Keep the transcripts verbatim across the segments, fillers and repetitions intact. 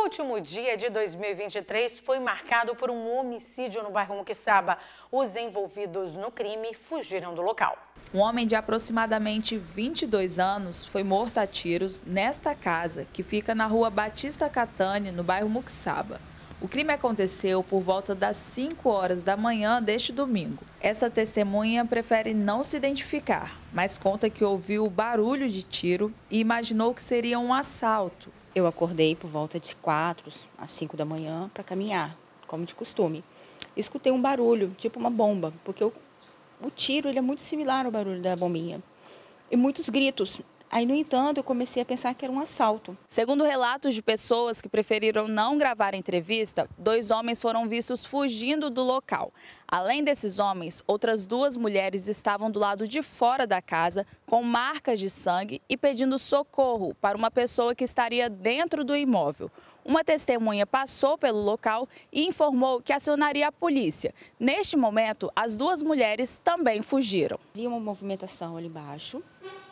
último dia de dois mil e vinte e três foi marcado por um homicídio no bairro Muquiçaba. Os envolvidos no crime fugiram do local. Um homem de aproximadamente vinte e dois anos foi morto a tiros nesta casa, que fica na rua Batista Catani, no bairro Muquiçaba. O crime aconteceu por volta das cinco horas da manhã deste domingo. Essa testemunha prefere não se identificar, mas conta que ouviu o barulho de tiro e imaginou que seria um assalto. Eu acordei por volta de quatro às cinco da manhã para caminhar, como de costume. Escutei um barulho, tipo uma bomba, porque o, o tiro ele é muito similar ao barulho da bombinha. E muitos gritos. Aí, no entanto, eu comecei a pensar que era um assalto. Segundo relatos de pessoas que preferiram não gravar a entrevista, dois homens foram vistos fugindo do local. Além desses homens, outras duas mulheres estavam do lado de fora da casa, com marcas de sangue e pedindo socorro para uma pessoa que estaria dentro do imóvel. Uma testemunha passou pelo local e informou que acionaria a polícia. Neste momento, as duas mulheres também fugiram. Vi uma movimentação ali embaixo.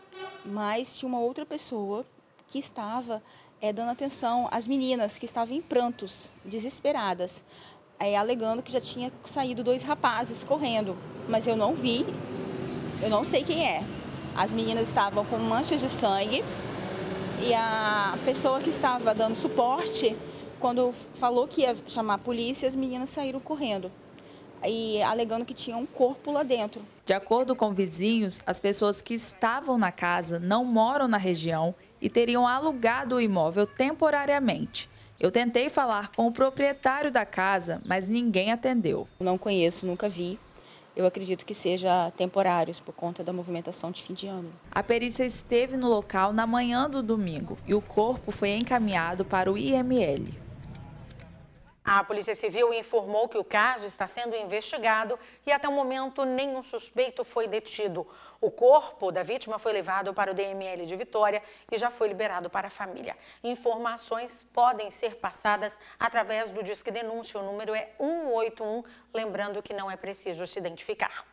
Mas tinha uma outra pessoa que estava é, dando atenção às meninas que estavam em prantos, desesperadas, é, alegando que já tinha saído dois rapazes correndo, mas eu não vi, eu não sei quem é. As meninas estavam com manchas de sangue e a pessoa que estava dando suporte, quando falou que ia chamar a polícia, as meninas saíram correndo. E alegando que tinha um corpo lá dentro. De acordo com vizinhos, as pessoas que estavam na casa não moram na região e teriam alugado o imóvel temporariamente. Eu tentei falar com o proprietário da casa, mas ninguém atendeu. Não conheço, nunca vi. Eu acredito que seja temporários por conta da movimentação de fim de ano. A perícia esteve no local na manhã do domingo e o corpo foi encaminhado para o I M L. A Polícia Civil informou que o caso está sendo investigado e até o momento nenhum suspeito foi detido. O corpo da vítima foi levado para o D M L de Vitória e já foi liberado para a família. Informações podem ser passadas através do Disque Denúncia. O número é um oito um, lembrando que não é preciso se identificar.